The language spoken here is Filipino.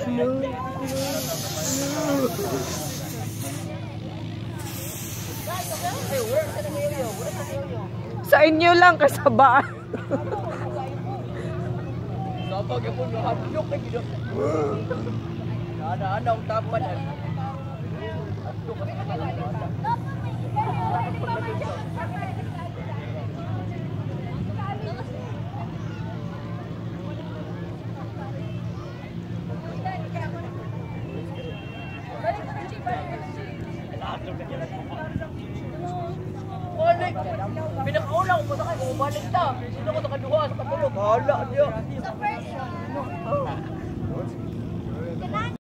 Sa inyo lang kasabaan. Kapag ako nahablok na gino. Ana-ana ang tapan. Balik! Pinakauna ko sa kayo, balik ta! Sino ko sa kaduha sa katulog? Hala, diyo!